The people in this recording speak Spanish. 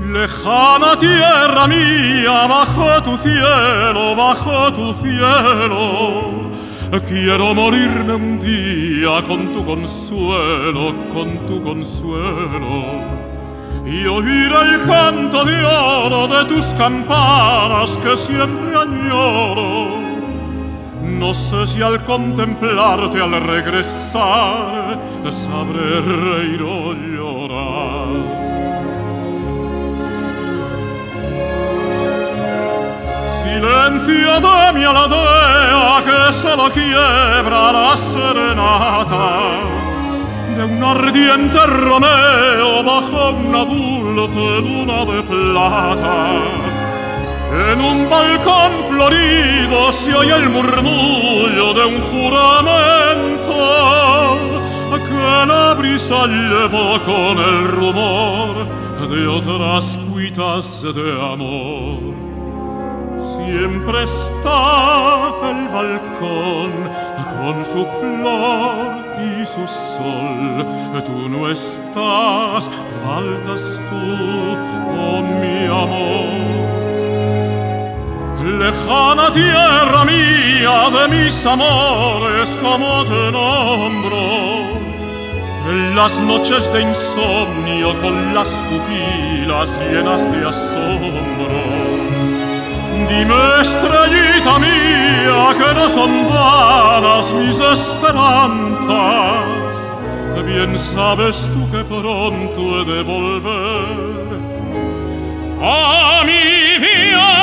Lejana tierra mía, bajo tu cielo, quiero morirme un día con tu consuelo, y oír el canto de oro de tus campanas que siempre añoro. No sé si al contemplarte, al regresar, sabré reír o llorar. Silencio de mi aldea que solo quiebra la serenata de un ardiente romeo bajo una dulce luna de plata. En un balcón florido se oye el murmullo de un juramento que la brisa llevó con el rumor de otras cuitas de amor. Siempre está el balcón con su flor y su sol. Tú no estás, faltas tú, oh mi amor. Lejana tierra mía de mis amores, como te nombro. En las noches de insomnio con las pupilas llenas de asombro. Dime, estrellita mía, que no son vanas mis esperanzas. Bien sabes tú que pronto he de volver a mi vida.